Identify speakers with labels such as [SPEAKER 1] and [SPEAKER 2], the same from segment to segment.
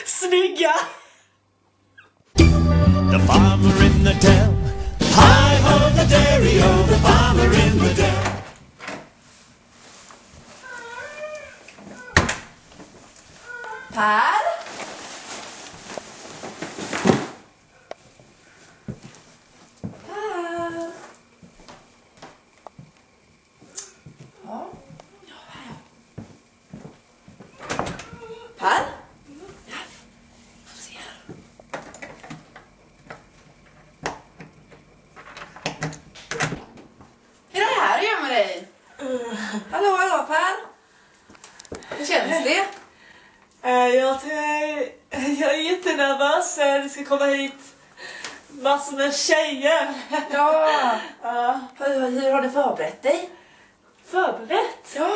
[SPEAKER 1] Snygga!
[SPEAKER 2] The farmer in the dell. Hi-ho, the dairy-o, the farmer in the dell.
[SPEAKER 3] Per? Per? Ja. Ja, här ja. Per? Ja. Får se här. Är det här du gömmer dig? Hallå, hallå Per? Hur känns det?
[SPEAKER 1] Jag är jättenervös. Det ska komma hit massor med tjejer.
[SPEAKER 3] Ja.
[SPEAKER 1] Ja.
[SPEAKER 3] Hur har du förberett dig?
[SPEAKER 1] Förberett?
[SPEAKER 3] Ja.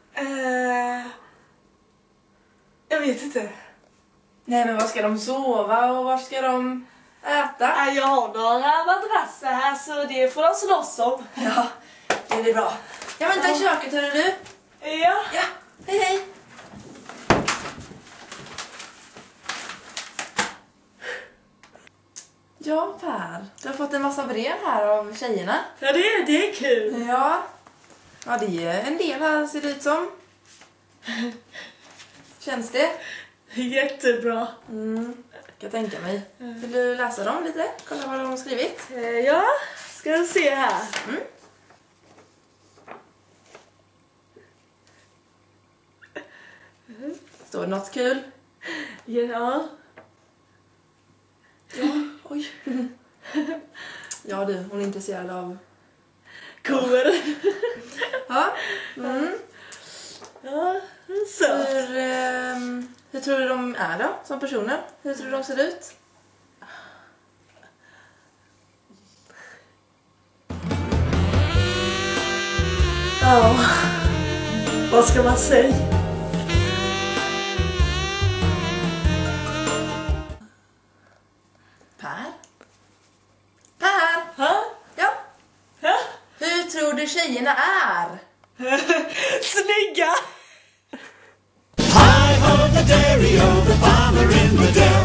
[SPEAKER 1] Jag vet inte.
[SPEAKER 3] Nej, men var ska de sova och var ska de äta?
[SPEAKER 1] Jag har några madrasser här så det får de slåss om.
[SPEAKER 3] Ja, det är bra. Jag väntar i köket, hörru du.
[SPEAKER 1] Ja.
[SPEAKER 3] Ja, hej hej. Ja, Per. Du har fått en massa brev här av tjejerna.
[SPEAKER 1] Ja, det är kul.
[SPEAKER 3] Ja. Ja, det är en del här ser det ut som. Känns det?
[SPEAKER 1] Jättebra.
[SPEAKER 3] Kan tänka mig. Vill du läsa dem lite? Kolla vad de har skrivit.
[SPEAKER 1] Ja, ska vi se här.
[SPEAKER 3] Står det något kul?
[SPEAKER 1] Ja.
[SPEAKER 3] Ja, oj. Ja du, hon är intresserad av...
[SPEAKER 1] Kor.
[SPEAKER 3] Ja.
[SPEAKER 1] Ja, så.
[SPEAKER 3] Hur tror du de är då, som personer? Hur tror du de ser ut?
[SPEAKER 1] Ja. Vad ska man säga?
[SPEAKER 3] Per? Per?
[SPEAKER 1] Ha?
[SPEAKER 3] Ja.
[SPEAKER 1] Ha?
[SPEAKER 3] Hur tror du tjejerna är?
[SPEAKER 1] Snygga!
[SPEAKER 2] Hi-ho, the dairy-o, the farmer in the dell.